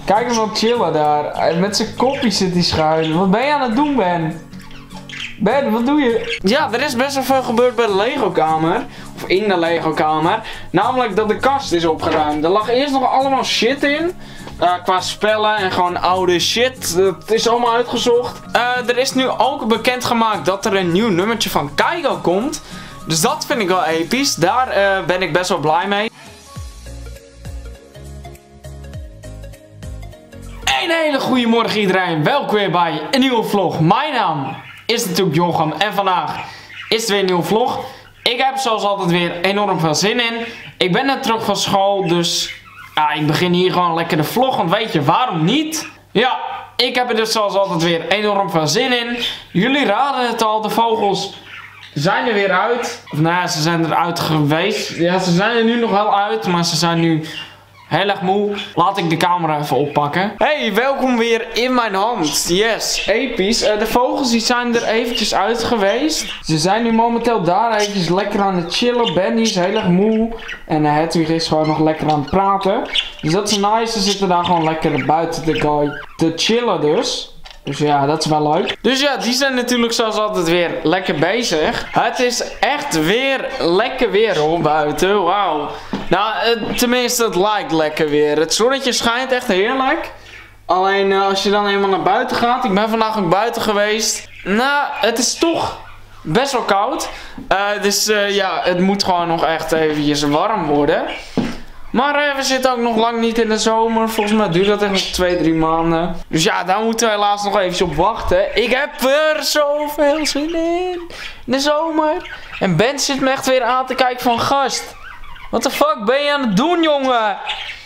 Kijk hem wel chillen daar. Met zijn kopje zit hij schuin. Wat ben je aan het doen, Ben? Ben, wat doe je? Ja, er is best wel veel gebeurd bij de Lego-kamer. Of in de Lego-kamer. Namelijk dat de kast is opgeruimd. Er lag eerst nog allemaal shit in. Qua spellen en gewoon oude shit. Dat is allemaal uitgezocht. Er is nu ook bekendgemaakt dat er een nieuw nummertje van Kaigo komt. Dus dat vind ik wel episch. Daar ben ik best wel blij mee. Een hele goede morgen iedereen. Welkom weer bij een nieuwe vlog. Mijn naam is natuurlijk Jochem. En vandaag is het weer een nieuwe vlog. Ik heb zoals altijd weer enorm veel zin in. Ik ben net terug van school. Dus ja, ik begin hier gewoon lekker de vlog. Want weet je waarom niet? Ja, ik heb er dus zoals altijd weer enorm veel zin in. Jullie raden het al. De vogels zijn er weer uit. Of nou ja, ze zijn eruit geweest. Ja, ze zijn er nu nog wel uit. Maar ze zijn nu heel erg moe. Laat ik de camera even oppakken. Hey, welkom weer in mijn hand. Yes, episch. De vogels die zijn er eventjes uit geweest. Ze zijn nu momenteel daar eventjes lekker aan het chillen. Benny is heel erg moe. En Hedwig is gewoon nog lekker aan het praten. Dus dat is nice. Ze zitten daar gewoon lekker buiten te chillen dus. Dus ja, dat is wel leuk. Dus ja, die zijn natuurlijk zoals altijd weer lekker bezig. Het is echt weer lekker weer hoor, buiten. Wauw. Nou, tenminste het lijkt lekker weer. Het zonnetje schijnt echt heerlijk. Alleen als je dan eenmaal naar buiten gaat. Ik ben vandaag ook buiten geweest. Nou, het is toch best wel koud. Dus ja, het moet gewoon nog echt eventjes warm worden. Maar we zitten ook nog lang niet in de zomer. Volgens mij duurt dat echt nog 2-3 maanden. Dus ja, daar moeten we helaas nog eventjes op wachten. Ik heb er zoveel zin in. De zomer. En Ben zit me echt weer aan te kijken van gast. Wat de fuck ben je aan het doen, jongen?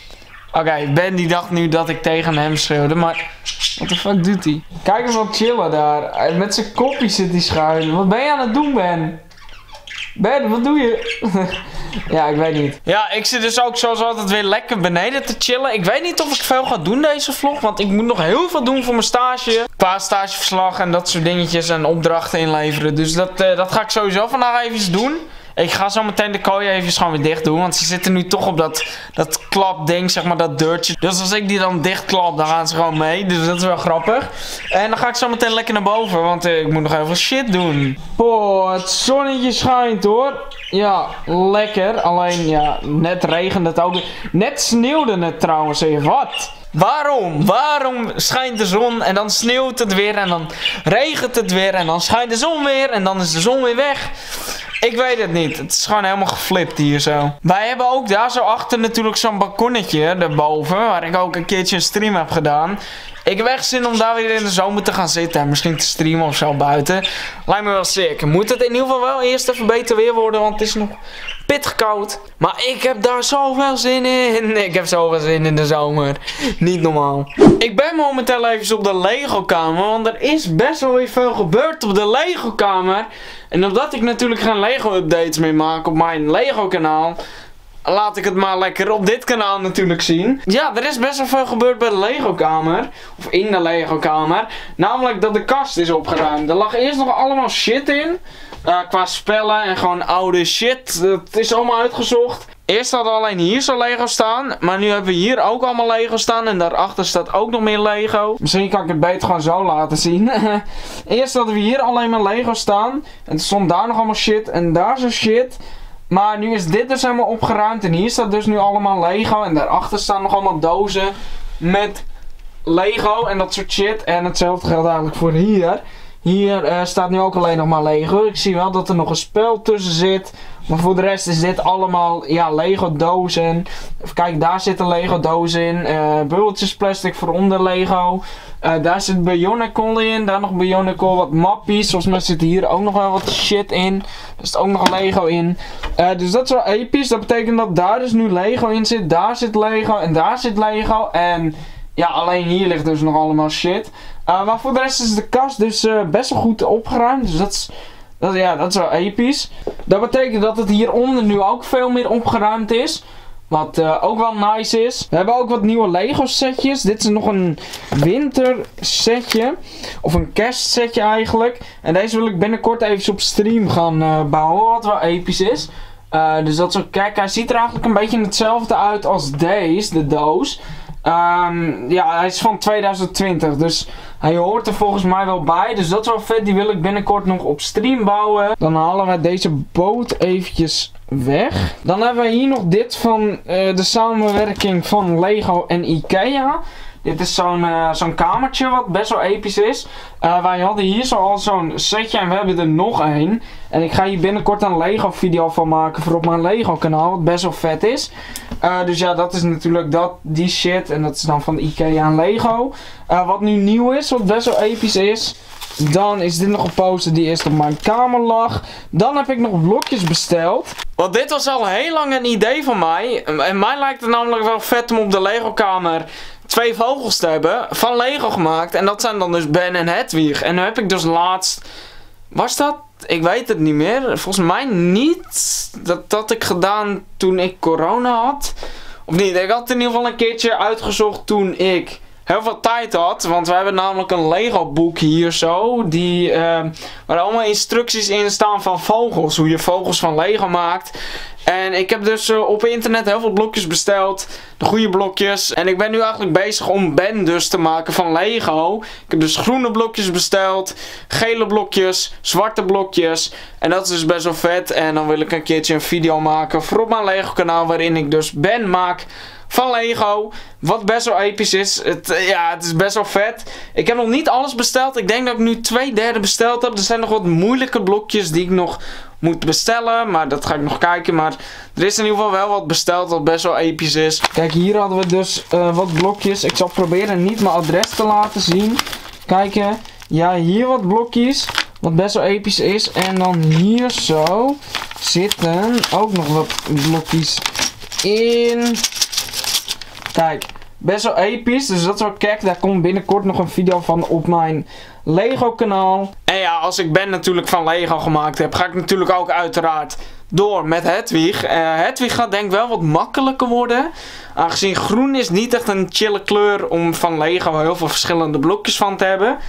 Oké, Ben die dacht nu dat ik tegen hem schreeuwde. Maar wat de fuck doet hij? Kijk hem wel chillen daar. Met zijn kopje zit hij schuin. Wat ben je aan het doen, Ben? Ben, wat doe je? Ja, ik weet niet. Ja, ik zit dus ook zoals altijd weer lekker beneden te chillen. Ik weet niet of ik veel ga doen deze vlog. Want ik moet nog heel veel doen voor mijn stage. Qua stageverslag en dat soort dingetjes en opdrachten inleveren. Dus dat ga ik sowieso vandaag even doen. Ik ga zo meteen de kooi even gewoon weer dicht doen. Want ze zitten nu toch op dat klapding, zeg maar, dat deurtje. Dus als ik die dan dicht klap, dan gaan ze gewoon mee. Dus dat is wel grappig. En dan ga ik zo meteen lekker naar boven. Want ik moet nog heel veel shit doen. Oh, het zonnetje schijnt hoor. Ja, lekker. Alleen, ja, net regende het ook. Net sneeuwde het trouwens. Wat? Waarom? Waarom schijnt de zon en dan sneeuwt het weer en dan regent het weer en dan schijnt de zon weer en dan is de zon weer weg? Ik weet het niet. Het is gewoon helemaal geflipt hier zo. Wij hebben ook daar zo achter natuurlijk zo'n balkonnetje daarboven. Waar ik ook een keertje een stream heb gedaan. Ik heb echt zin om daar weer in de zomer te gaan zitten. En misschien te streamen of zo buiten. Lijkt me wel sick. Moet het in ieder geval wel eerst even beter weer worden. Want het is nog pittig koud. Maar ik heb daar zoveel zin in. Ik heb zoveel zin in de zomer. Niet normaal. Ik ben momenteel even op de Lego kamer. Want er is best wel weer veel gebeurd op de Lego kamer. En omdat ik natuurlijk geen Lego updates meer maak op mijn Lego kanaal. Laat ik het maar lekker op dit kanaal natuurlijk zien. Ja, er is best wel veel gebeurd bij de Lego kamer. Of in de Lego kamer. Namelijk dat de kast is opgeruimd. Er lag eerst nog allemaal shit in. Qua spellen en gewoon oude shit. Het is allemaal uitgezocht. Eerst hadden we alleen hier zo Lego staan. Maar nu hebben we hier ook allemaal Lego staan. En daarachter staat ook nog meer Lego. Misschien kan ik het beter gewoon zo laten zien. Eerst hadden we hier alleen maar Lego staan. En er stond daar nog allemaal shit. En daar zo shit. Maar nu is dit dus helemaal opgeruimd. En hier staat dus nu allemaal Lego. En daarachter staan nog allemaal dozen met Lego en dat soort shit. En hetzelfde geldt eigenlijk voor hier. Hier staat nu ook alleen nog maar Lego. Ik zie wel dat er nog een spel tussen zit. Maar voor de rest is dit allemaal, ja, Lego dozen. Even kijken, daar zitten Lego dozen in. Bubbeltjes plastic voor onder Lego. Daar zit Bionicle in. Daar nog Bionicle, wat mappies. Volgens mij zit hier ook nog wel wat shit in. Er zit ook nog Lego in. Dus dat is wel episch. Dat betekent dat daar dus nu Lego in zit. Daar zit Lego en daar zit Lego. En ja, alleen hier ligt dus nog allemaal shit. Maar voor de rest is de kast dus best wel goed opgeruimd. Dus dat is wel episch. Dat betekent dat het hieronder nu ook veel meer opgeruimd is. Wat ook wel nice is. We hebben ook wat nieuwe Lego setjes. Dit is nog een winter setje. Of een kerstsetje eigenlijk. En deze wil ik binnenkort even op stream gaan bouwen. Wat wel episch is. Dus dat is ook, kijk, hij ziet er eigenlijk een beetje hetzelfde uit als deze, de doos. Ja, hij is van 2020, dus hij hoort er volgens mij wel bij. Dus dat is wel vet, die wil ik binnenkort nog op stream bouwen. Dan halen we deze boot eventjes weg. Dan hebben we hier nog dit van de samenwerking van Lego en Ikea. Dit is zo'n kamertje wat best wel episch is. Wij hadden hier zo al zo'n setje en we hebben er nog één. En ik ga hier binnenkort een Lego video van maken voor op mijn Lego kanaal, wat best wel vet is. Dus ja, dat is natuurlijk die shit en dat is dan van Ikea en Lego. Wat nu nieuw is, wat best wel episch is. Dan is dit nog een poster die eerst op mijn kamer lag. Dan heb ik nog blokjes besteld. Want dit was al heel lang een idee van mij. En mij lijkt het namelijk wel vet om op de Lego kamer 2 vogels te hebben. Van Lego gemaakt. En dat zijn dan dus Ben en Hedwig. En nu heb ik dus laatst... Was dat? Ik weet het niet meer. Volgens mij niet. Dat had ik gedaan toen ik corona had. Of niet? Ik had het in ieder geval een keertje uitgezocht toen ik heel veel tijd had. Want we hebben namelijk een Lego boek hier zo. Waar allemaal instructies in staan van vogels. Hoe je vogels van Lego maakt. En ik heb dus op internet heel veel blokjes besteld. De goede blokjes. En ik ben nu eigenlijk bezig om Ben dus te maken van Lego. Ik heb dus groene blokjes besteld. Gele blokjes. Zwarte blokjes. En dat is dus best wel vet. En dan wil ik een keertje een video maken voor op mijn Lego kanaal. Waarin ik dus Ben maak van Lego. Wat best wel episch is. Het is best wel vet. Ik heb nog niet alles besteld. Ik denk dat ik nu 2/3 besteld heb. Er zijn nog wat moeilijke blokjes die ik nog moet bestellen. Maar dat ga ik nog kijken. Maar er is in ieder geval wel wat besteld wat best wel episch is. Kijk, hier hadden we dus wat blokjes. Ik zal proberen niet mijn adres te laten zien. Kijken. Ja, hier wat blokjes. Wat best wel episch is. En dan hier zo zitten ook nog wat blokjes in. Kijk, best wel episch, dus dat is wel kijk, daar komt binnenkort nog een video van op mijn Lego kanaal. En ja, als ik Ben natuurlijk van Lego gemaakt heb, ga ik natuurlijk ook uiteraard door met Hedwig. Hedwig gaat denk ik wel wat makkelijker worden. Aangezien groen is niet echt een chille kleur om van Lego heel veel verschillende blokjes van te hebben.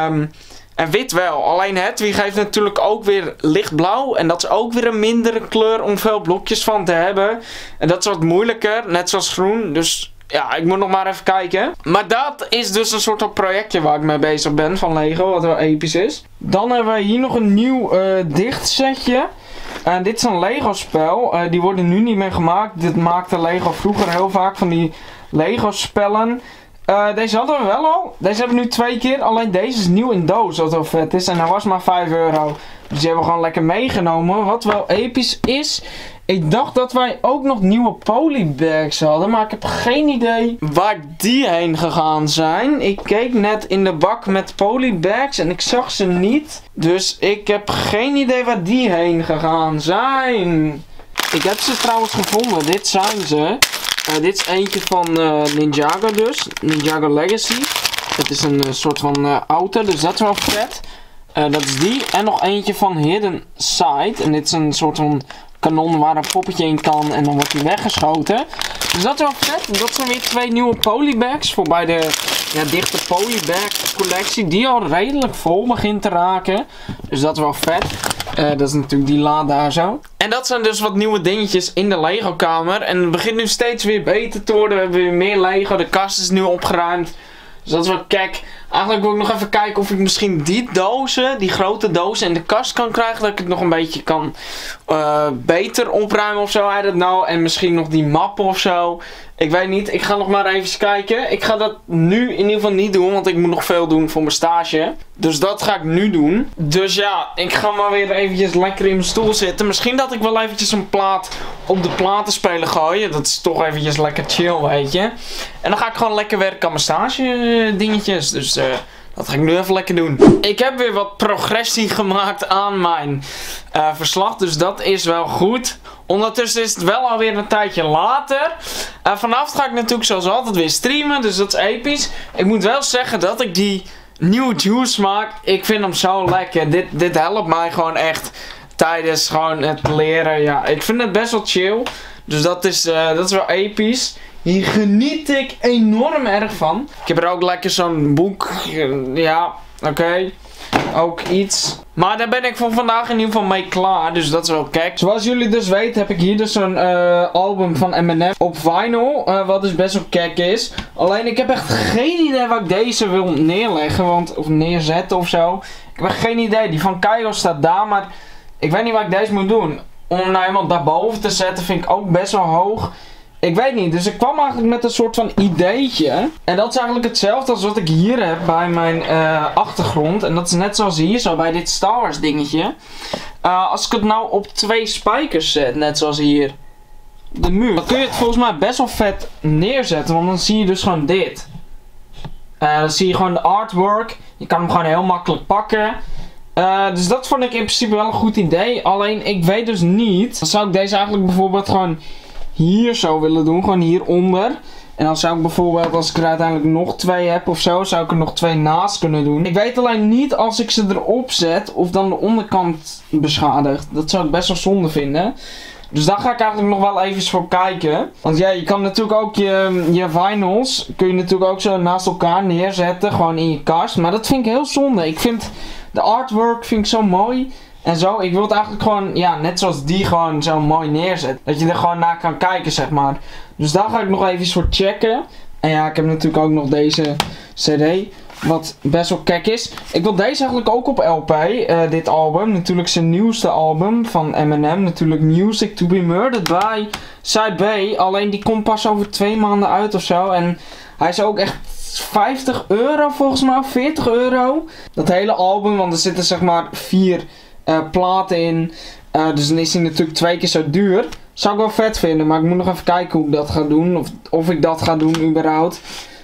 En wit wel. Alleen Hedwig heeft natuurlijk ook weer lichtblauw. En dat is ook weer een mindere kleur om veel blokjes van te hebben. En dat is wat moeilijker. Net zoals groen. Dus ja, ik moet nog maar even kijken. Maar dat is dus een soort van projectje waar ik mee bezig ben van Lego. Wat wel episch is. Dan hebben we hier nog een nieuw dichtsetje. Dit is een Lego spel. Die worden nu niet meer gemaakt. Dit maakte Lego vroeger heel vaak van die Lego spellen. Deze hadden we wel al. Deze hebben we nu 2 keer. Alleen deze is nieuw in doos, wat wel vet is. En hij was maar €5. Dus die hebben we gewoon lekker meegenomen. Wat wel episch is. Ik dacht dat wij ook nog nieuwe polybags hadden. Maar ik heb geen idee waar die heen gegaan zijn. Ik keek net in de bak met polybags en ik zag ze niet. Dus ik heb geen idee waar die heen gegaan zijn. Ik heb ze trouwens gevonden. Dit zijn ze. Dit is eentje van Ninjago dus. Ninjago Legacy. Het is een soort van auto, dus dat is wel vet. Dat is die. En nog eentje van Hidden Side. En dit is een soort van kanon waar een poppetje in kan en dan wordt hij weggeschoten. Dus dat is wel vet. Dat zijn weer 2 nieuwe polybags voor bij de dichte polybag collectie. Die al redelijk vol begint te raken. Dus dat is wel vet. Dat is natuurlijk die la daar zo. En dat zijn dus wat nieuwe dingetjes in de Lego kamer. En het begint nu steeds weer beter te worden. We hebben weer meer Lego. De kast is nu opgeruimd. Dus dat is wel kek. Eigenlijk wil ik nog even kijken of ik misschien die dozen, die grote dozen in de kast kan krijgen. Dat ik het nog een beetje kan beter opruimen of zo. I don't know. En misschien nog die mappen of zo. Ik weet niet. Ik ga nog maar even kijken. Ik ga dat nu in ieder geval niet doen. Want ik moet nog veel doen voor mijn stage. Dus dat ga ik nu doen. Dus ja, ik ga maar weer eventjes lekker in mijn stoel zitten. Misschien dat ik wel eventjes een plaat op de platenspeler gooien. Dat is toch eventjes lekker chill, weet je. En dan ga ik gewoon lekker werken aan mijn stage dingetjes. Dus dat ga ik nu even lekker doen. Ik heb weer wat progressie gemaakt aan mijn verslag. Dus dat is wel goed. Ondertussen is het wel alweer een tijdje later. Vanavond ga ik natuurlijk zoals altijd weer streamen. Dus dat is episch. Ik moet wel zeggen dat ik die nieuwe juice maak. Ik vind hem zo lekker. Dit helpt mij gewoon echt tijdens gewoon het leren. Ja, ik vind het best wel chill. Dus dat is wel episch. Hier geniet ik enorm erg van. Ik heb er ook lekker zo'n boek. Ja, oké. ook iets. Maar daar ben ik voor vandaag in ieder geval mee klaar. Dus dat is wel kijk. Zoals jullie dus weten heb ik hier dus zo'n album van Eminem op vinyl. Wat dus best wel kek is. Alleen ik heb echt geen idee waar ik deze wil neerleggen. Of neerzetten of zo. Ik heb echt geen idee. Die van Kygo staat daar. Maar ik weet niet waar ik deze moet doen. Om hem nou helemaal daarboven te zetten vind ik ook best wel hoog. Ik weet niet, dus ik kwam eigenlijk met een soort van ideetje. En dat is eigenlijk hetzelfde als wat ik hier heb bij mijn achtergrond. En dat is net zoals hier, zo bij dit Star Wars dingetje. Als ik het nou op 2 spijkers zet, net zoals hier. Op de muur. Dan kun je het volgens mij best wel vet neerzetten, want dan zie je dus gewoon dit. Dan zie je gewoon de artwork. Je kan hem gewoon heel makkelijk pakken. Dus dat vond ik in principe wel een goed idee. Alleen ik weet dus niet. Dan zou ik deze eigenlijk bijvoorbeeld gewoon hier zo willen doen. Gewoon hieronder. En dan zou ik bijvoorbeeld, als ik er uiteindelijk nog 2 heb of zo, zou ik er nog 2 naast kunnen doen. Ik weet alleen niet als ik ze erop zet of dan de onderkant beschadigt. Dat zou ik best wel zonde vinden. Dus daar ga ik eigenlijk nog wel even voor kijken. Want ja, je kan natuurlijk ook je vinyls, kun je natuurlijk ook zo naast elkaar neerzetten. Gewoon in je kast. Maar dat vind ik heel zonde. Ik vind de artwork vind ik zo mooi. En zo, ik wil het eigenlijk gewoon, ja, net zoals die gewoon zo mooi neerzet. Dat je er gewoon naar kan kijken, zeg maar. Dus daar ga ik nog even voor checken. En ja, ik heb natuurlijk ook nog deze CD. Wat best wel kek is. Ik wil deze eigenlijk ook op LP. Dit album. Natuurlijk zijn nieuwste album van Eminem. Natuurlijk Music to be Murdered by Side B. Alleen die komt pas over 2 maanden uit of zo. En hij is ook echt €50 volgens mij. €40. Dat hele album. Want er zitten zeg maar 4 platen in. Dus dan is hij natuurlijk 2 keer zo duur. Zou ik wel vet vinden. Maar ik moet nog even kijken hoe ik dat ga doen. Of ik dat ga doen überhaupt.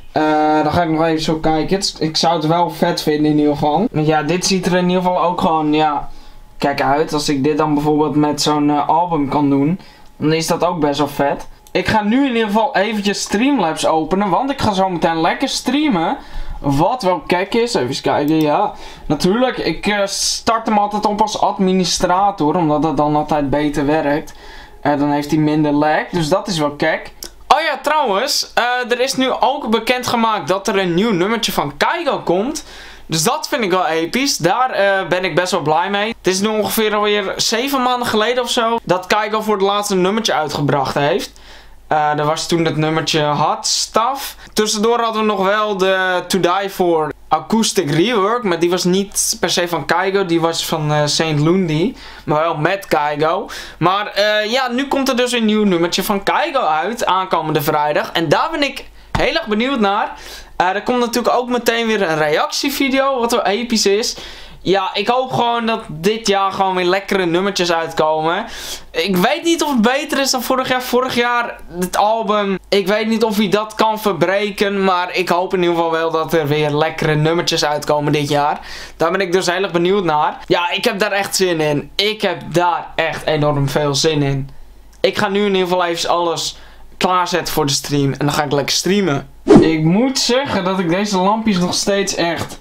Dan ga ik nog even zo kijken. Ik zou het wel vet vinden in ieder geval. Want ja, dit ziet er in ieder geval ook gewoon, ja, kijk uit. Als ik dit dan bijvoorbeeld met zo'n album kan doen, dan is dat ook best wel vet. Ik ga nu in ieder geval eventjes Streamlabs openen, want ik ga zo meteen lekker streamen. Wat wel kek is, even eens kijken, ja. Natuurlijk, ik start hem altijd op als administrator, omdat dat dan altijd beter werkt. Dan heeft hij minder lag, dus dat is wel kek. Oh ja, trouwens, er is nu ook bekendgemaakt dat er een nieuw nummertje van Kygo komt. Dus dat vind ik wel episch. Daar ben ik best wel blij mee. Het is nu ongeveer alweer 7 maanden geleden of zo dat Kygo voor het laatste nummertje uitgebracht heeft. Dat was toen het nummertje Hot Stuff. Tussendoor hadden we nog wel de To Die For Acoustic Rework. Maar die was niet per se van Kygo. Die was van Saint Lundy. Maar wel met Kygo. Maar ja, nu komt er dus een nieuw nummertje van Kygo uit. Aankomende vrijdag. En daar ben ik heel erg benieuwd naar. Er komt natuurlijk ook meteen weer een reactievideo. Wat wel episch is. Ja, ik hoop gewoon dat dit jaar gewoon weer lekkere nummertjes uitkomen. Ik weet niet of het beter is dan vorig jaar. Vorig jaar, het album, ik weet niet of hij dat kan verbreken. Maar ik hoop in ieder geval wel dat er weer lekkere nummertjes uitkomen dit jaar. Daar ben ik dus heel erg benieuwd naar. Ja, ik heb daar echt zin in. Ik heb daar echt enorm veel zin in. Ik ga nu in ieder geval even alles klaarzetten voor de stream. En dan ga ik lekker streamen. Ik moet zeggen dat ik deze lampjes nog steeds echt,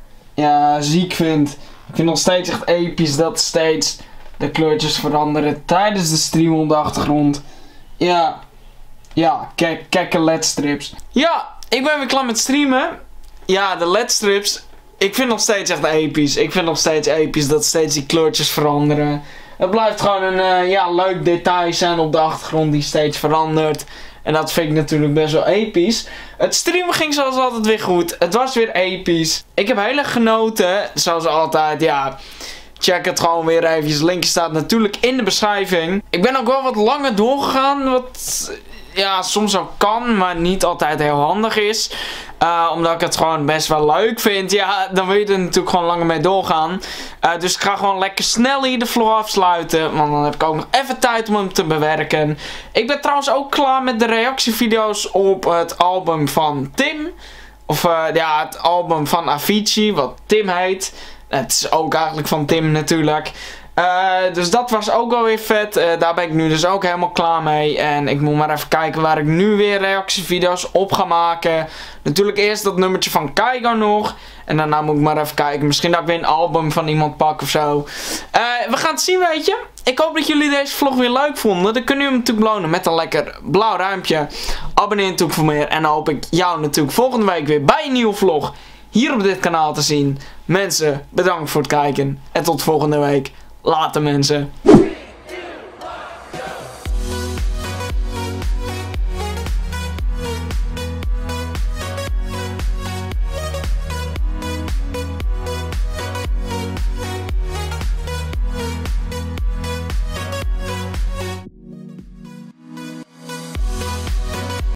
ja, ziek vind. Ik vind nog steeds echt episch dat steeds de kleurtjes veranderen tijdens de stream op de achtergrond. Ja, ja, kijk LED-strips. Ja, ik ben weer klaar met streamen. Ja, de LED-strips, ik vind nog steeds echt episch. Ik vind nog steeds episch dat steeds die kleurtjes veranderen. Het blijft gewoon een ja, leuk detail zijn op de achtergrond die steeds verandert. En dat vind ik natuurlijk best wel episch. Het streamen ging zoals altijd weer goed. Het was weer episch. Ik heb heel erg genoten. Zoals altijd, ja. Check het gewoon weer eventjes. Linkje staat natuurlijk in de beschrijving. Ik ben ook wel wat langer doorgegaan. Wat, ja, soms ook kan, maar niet altijd heel handig is. Omdat ik het gewoon best wel leuk vind. Ja, dan wil je er natuurlijk gewoon langer mee doorgaan. Dus ik ga gewoon lekker snel hier de vlog afsluiten. Want dan heb ik ook nog even tijd om hem te bewerken. Ik ben trouwens ook klaar met de reactievideo's op het album van Tim. Of ja, het album van Avicii, wat Tim heet. Het is ook eigenlijk van Tim natuurlijk. Dus dat was ook wel weer vet. Daar ben ik nu dus ook helemaal klaar mee. En ik moet maar even kijken waar ik nu weer reactievideo's op ga maken. Natuurlijk eerst dat nummertje van Kygo nog. En daarna moet ik maar even kijken. Misschien dat ik weer een album van iemand pak of zo. We gaan het zien, weet je. Ik hoop dat jullie deze vlog weer leuk vonden. Dan kunnen jullie hem natuurlijk belonen met een lekker blauw ruimpje. Abonneer natuurlijk voor meer. En dan hoop ik jou natuurlijk volgende week weer bij een nieuwe vlog hier op dit kanaal te zien. Mensen, bedankt voor het kijken. En tot volgende week. Later mensen.